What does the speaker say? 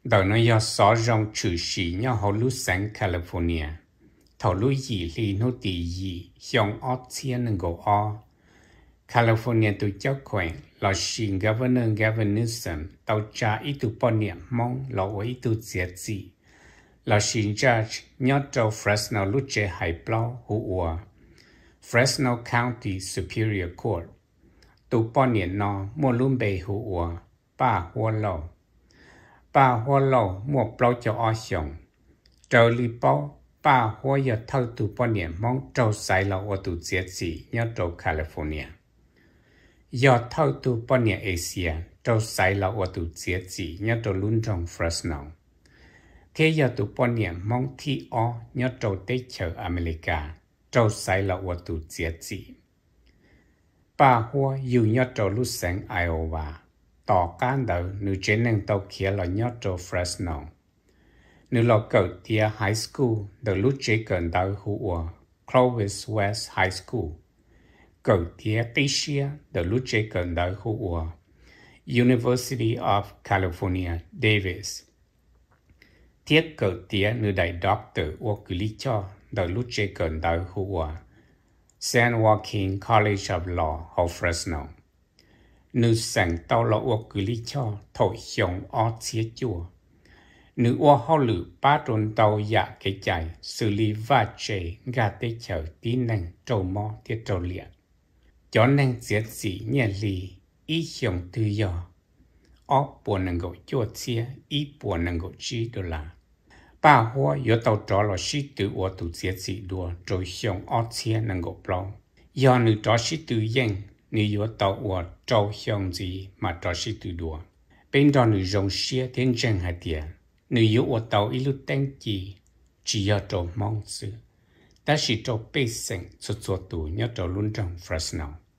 Đầu nó do xó rong trừ sĩ nhau hầu lúc sáng California. Thầu lúc gì li nó tì gì, hiong ót chiên nâng gỗ o. California tụi cháu khỏe, là xin Governor Gavin Newsom, tàu trả ít tụi bọn niệm mong, là ít tụi diệt gì. Là xin judge, nhớ trâu Fresno lúc chế hải blau hữu ua. Fresno County Superior Court. Tụi bọn niệm nó mua luôn bề hữu ua, ba hoa lâu. Ba hoa lâu mua blau cho o xong. Trâu li bao, ba hoa giờ thâu tụi bọn niệm mong trâu xài là ua tụi diệt gì, nhớ trâu California. Do thâu tu bọn nhà Asia, trâu xài là ở tụ diệt gì nhớ trâu luôn trong Fresno. Thế do tụ bọn nhà mong thi o nhớ trâu tế chờ America, trâu xài là ở tụ diệt gì. Ba hoa dù nhớ trâu lúc sáng Iowa, tỏ cán đầu nữ chế nâng tàu kia là nhớ trâu Fresno. Nữ là cầu tia high school, đầu lúc chế cần đầu hữu ở Clovis West High School. Cầu tía tây xia từ lúc chế cần đời hữu University of California, Davis. Thiết cầu tía nữ đại doctor của cử lý cho từ lúc chế cần đời hữu San Joaquin College of Law, ở Fresno. Nữ sáng tàu là của cử lý cho thổi hiong ở chia chùa. Nữ của họ lử ba trốn tàu dạ cái chạy xử lý và chế gà tế chờ tí năng trâu mò tiết trâu liệt. Cho nên giết gì nhẹ lì, ý hiong tự do. Ở bộ năng gỗ chua chia, ý bộ năng gỗ chi đô la. Ba hoa yếu tàu trò là sĩ tử của tụ giết gì đùa, rồi hiong ở chia năng gỗ blau. Do nữ trò sĩ tử yên, nữ yếu tàu của trò hiong gì mà trò sĩ tử đùa. Bên đó nữ rộng xia thiên chân hạt tiền. Nữ yếu của tàu ý lúc tên chỉ do trò mong sự. Ta chỉ trò bê sinh cho tụ nhớ trò luôn trong Fresno.